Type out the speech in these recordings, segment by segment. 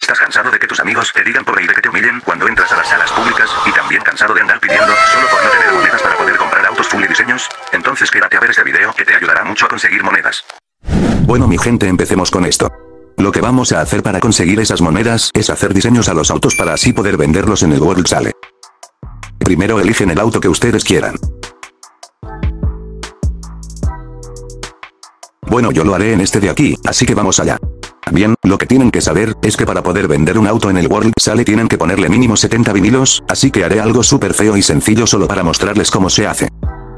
¿Estás cansado de que tus amigos te digan pobre y de que te humillen cuando entras a las salas públicas, y también cansado de andar pidiendo, solo por no tener monedas para poder comprar autos full y diseños? Entonces quédate a ver este video que te ayudará mucho a conseguir monedas. Bueno mi gente, empecemos con esto. Lo que vamos a hacer para conseguir esas monedas es hacer diseños a los autos para así poder venderlos en el World Sale. Primero eligen el auto que ustedes quieran. Bueno, yo lo haré en este de aquí, así que vamos allá. Bien, lo que tienen que saber es que para poder vender un auto en el World Sale tienen que ponerle mínimo 70 vinilos, así que haré algo súper feo y sencillo solo para mostrarles cómo se hace.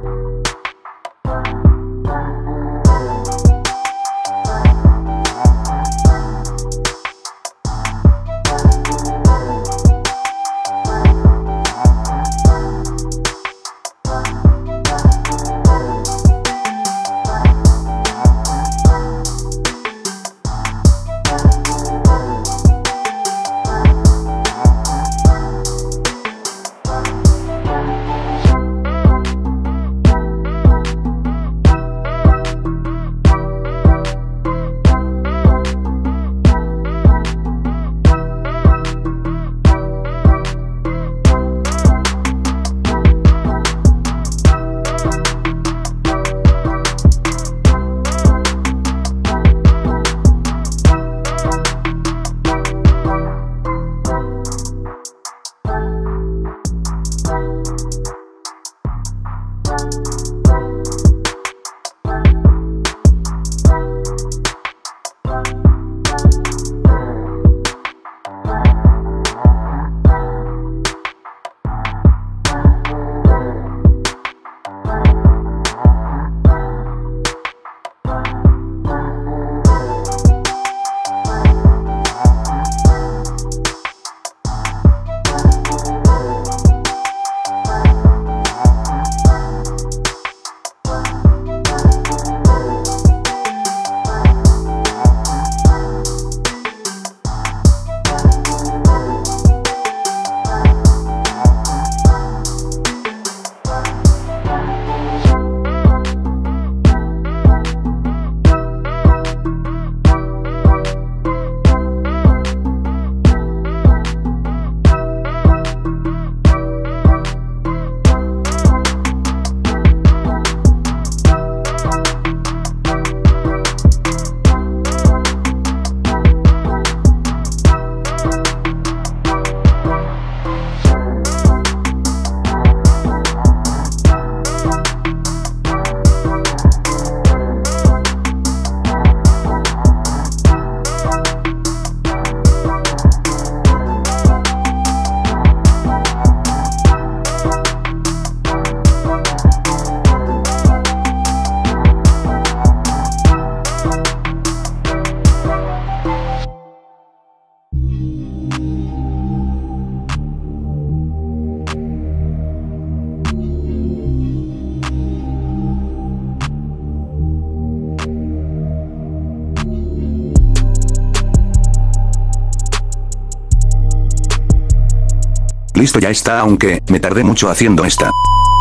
Listo, ya está, aunque me tardé mucho haciendo esta.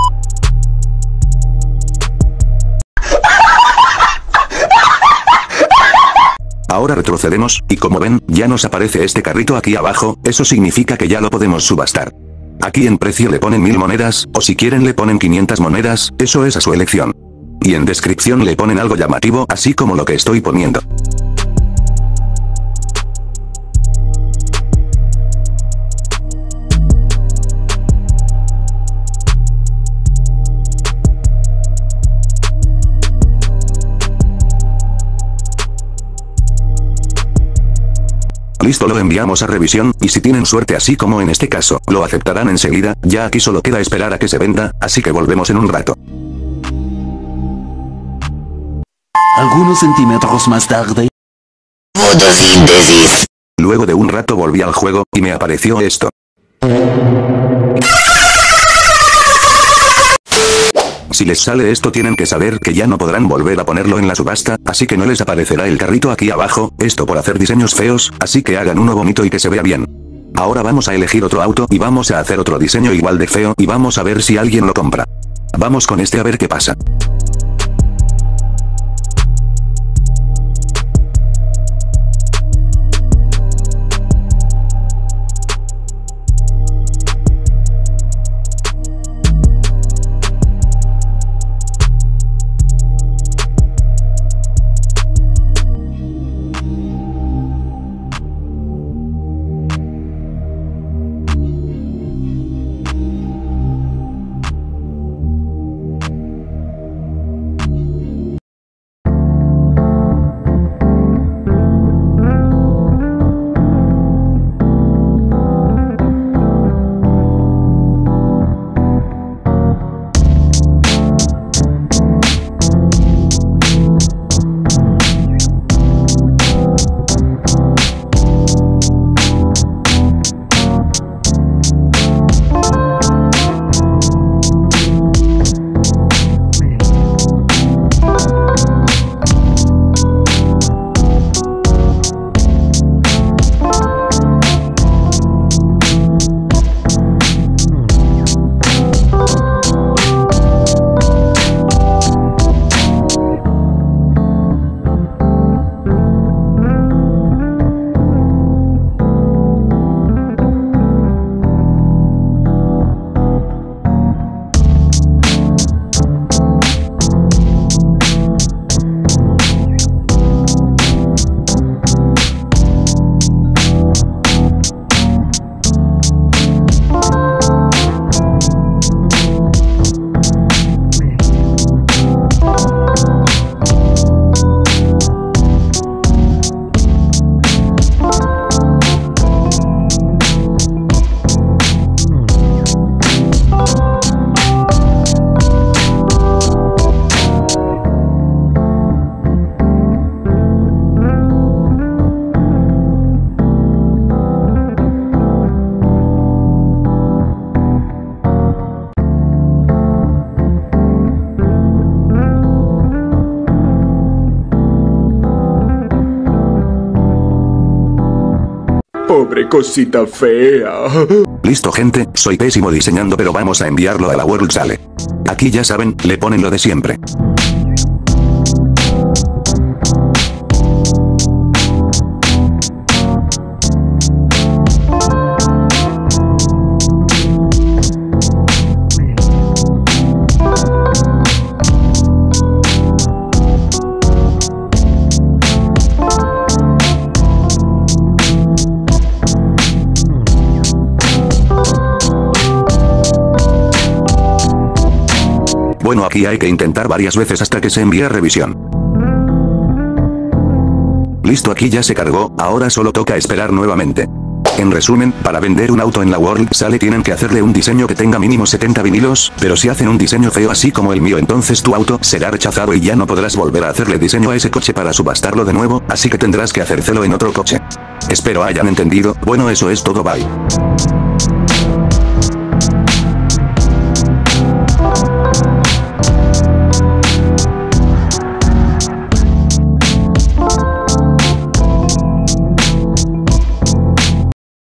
Ahora retrocedemos, y como ven, ya nos aparece este carrito aquí abajo, eso significa que ya lo podemos subastar. Aquí en precio le ponen 1000 monedas, o si quieren le ponen 500 monedas, eso es a su elección. Y en descripción le ponen algo llamativo, así como lo que estoy poniendo. Listo, lo enviamos a revisión, y si tienen suerte así como en este caso, lo aceptarán enseguida, ya aquí solo queda esperar a que se venda, así que volvemos en un rato. Algunos centímetros más tarde. Fotosíntesis. Luego de un rato volví al juego, y me apareció esto. Si les sale esto tienen que saber que ya no podrán volver a ponerlo en la subasta, así que no les aparecerá el carrito aquí abajo, esto por hacer diseños feos, así que hagan uno bonito y que se vea bien. Ahora vamos a elegir otro auto y vamos a hacer otro diseño igual de feo y vamos a ver si alguien lo compra. Vamos con este a ver qué pasa. pobre cosita fea. Listo gente, soy pésimo diseñando pero vamos a enviarlo a la World Sale. Aquí ya saben, le ponen lo de siempre. Bueno, aquí hay que intentar varias veces hasta que se envíe a revisión. Listo, aquí ya se cargó, ahora solo toca esperar nuevamente. En resumen, para vender un auto en la World Sale tienen que hacerle un diseño que tenga mínimo 70 vinilos, pero si hacen un diseño feo así como el mío entonces tu auto será rechazado y ya no podrás volver a hacerle diseño a ese coche para subastarlo de nuevo, así que tendrás que hacérselo en otro coche. Espero hayan entendido, bueno eso es todo, bye.